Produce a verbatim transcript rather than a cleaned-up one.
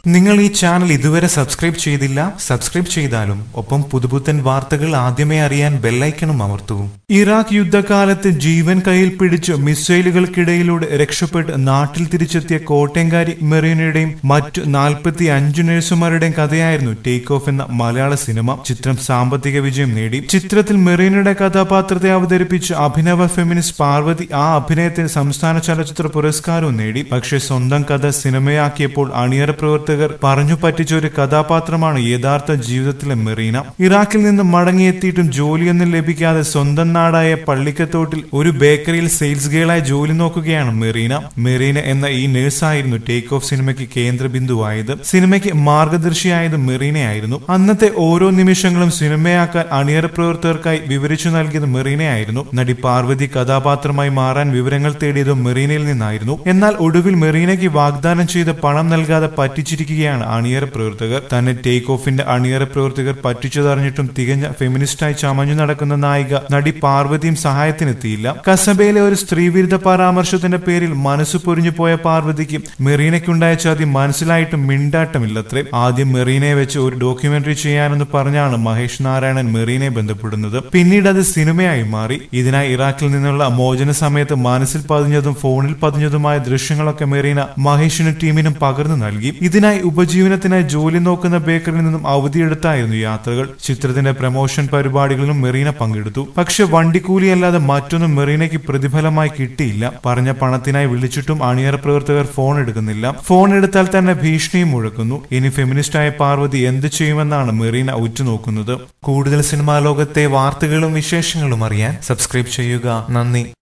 നിങ്ങൾ ഈ ചാനൽ ഇതുവരെ സബ്സ്ക്രൈബ് ചെയ്തില്ല, സബ്സ്ക്രൈബ് ചെയ്താലും ഒപ്പം പുതുപുത്തൻ വാർത്തകൾ ആദ്യമേ അറിയാൻ ബെല്ലൈക്കണും അമർത്തൂ. ഇറാഖ് യുദ്ധകാലത്ത് ജീവൻ കയ്യിൽ പിടിച്ച് മിസൈലുകൾക്കിടയിലൂടെ രക്ഷപ്പെട്ട് നാട്ടിൽ തിരിച്ചെത്തിയ കോട്ടയംകാരി മെറീനയുടെയും മറ്റു നാൽപ്പത്തി അഞ്ചു നഴ്സുമാരുടെയും കഥയായിരുന്നു ടേക്ക് ഓഫ് എന്ന മലയാള സിനിമ. ചിത്രം സാമ്പത്തിക വിജയം നേടി. ചിത്രത്തിൽ മെറീനയുടെ കഥാപാത്രത്തെ അവതരിപ്പിച്ച് അഭിനവ ഫെമിനിസ്റ്റ് പാർവതി ആ അഭിനയത്തിന് സംസ്ഥാന ചലച്ചിത്ര പുരസ്കാരവും നേടി. പക്ഷേ സ്വന്തം കഥ സിനിമയാക്കിയപ്പോൾ അണിയറ പ്രവർത്തകർ പറഞ്ഞു പറ്റിച്ച ഒരു കഥാപാത്രമാണ് യഥാർത്ഥ ജീവിതത്തിലെ മെറീന. ഇറാഖിൽ നിന്ന് മടങ്ങിയെത്തിയിട്ടും ജോലിയൊന്നും ലഭിക്കാതെ സ്വന്തം നാടായ പള്ളിക്കത്തോട്ടിൽ ഒരു ബേക്കറിയിൽ സെയിൽസ് ഗേളായി ജോലി നോക്കുകയാണ് മെറീന. മെറീന എന്ന ഈ നഴ്സായിരുന്നു ടേക്ക് ഓഫ് സിനിമയ്ക്ക് കേന്ദ്ര ബിന്ദുവായത്. സിനിമയ്ക്ക് മാർഗദർശിയായത് മെറീനയായിരുന്നു. അന്നത്തെ ഓരോ നിമിഷങ്ങളും സിനിമയാക്കാൻ അണിയറ പ്രവർത്തകർക്കായി വിവരിച്ചു നൽകിയത് മെറീനയായിരുന്നു. നടി പാർവതി കഥാപാത്രമായി മാറാൻ വിവരങ്ങൾ തേടിയതും മെറീനയിൽ നിന്നായിരുന്നു. എന്നാൽ ഒടുവിൽ മെറീനയ്ക്ക് വാഗ്ദാനം ചെയ്ത് പണം നൽകാതെ പറ്റിച്ചിരിക്കുകയാണ് അണിയറ പ്രവർത്തകർ. തന്നെ ടേക്ക് ഓഫിന്റെ അണിയറ പ്രവർത്തകർ പറ്റിച്ചതറിഞ്ഞിട്ടും തികഞ്ഞ ഫെമിനിസ്റ്റായി ചമഞ്ഞു നടക്കുന്ന നായിക നടി പാർവതിയും സഹായത്തിനെത്തിയില്ല. കസബയിലെ ഒരു സ്ത്രീവിരുദ്ധ പരാമർശത്തിന്റെ പേരിൽ മനസ്സു പൊരിഞ്ഞു പോയ പാർവതിക്ക് മെറീനയ്ക്കുണ്ടായ ചതി മനസ്സിലായിട്ടും മിണ്ടാട്ടമില്ലത്രേ. ആദ്യം മെറീനയെ വെച്ച് ഒരു ഡോക്യുമെന്ററി ചെയ്യാനെന്ന് പറഞ്ഞാണ് മഹേഷ് നാരായണൻ മെറീനയെ ബന്ധപ്പെടുന്നത്. പിന്നീട് അത് സിനിമയായി മാറി. ഇതിനായി ഇറാഖിൽ നിന്നുള്ള മോചന സമയത്ത് മനസ്സിൽ പതിഞ്ഞതും ഫോണിൽ പതിഞ്ഞതുമായ ദൃശ്യങ്ങളൊക്കെ മെറീന മഹേഷിനും ടീമിനും പകർന്നു നൽകി. ഇതിനായി ഉപജീവനത്തിനായി ജോലി നോക്കുന്ന ബേക്കറിയിൽ നിന്നും അവധിയെടുത്തായിരുന്നു യാത്രകൾ. ചിത്രത്തിന്റെ പ്രമോഷൻ പരിപാടികളിലും മെറീന പങ്കെടുത്തു. പക്ഷെ വണ്ടിക്കൂലിയല്ലാതെ മറ്റൊന്നും മെറീനയ്ക്ക് പ്രതിഫലമായി കിട്ടിയില്ല. പറഞ്ഞ പണത്തിനായി വിളിച്ചിട്ടും അണിയറ പ്രവർത്തകർ ഫോൺ എടുക്കുന്നില്ല. ഫോൺ എടുത്താൽ തന്നെ ഭീഷണിയും മുഴക്കുന്നു. ഇനി ഫെമിനിസ്റ്റായ പാർവതി എന്ത് ചെയ്യുമെന്നാണ് മെറീന ഉറ്റുനോക്കുന്നത്. കൂടുതൽ സിനിമാ ലോകത്തെ വാർത്തകളും വിശേഷങ്ങളും അറിയാൻ സബ്സ്ക്രൈബ് ചെയ്യുക. നന്ദി.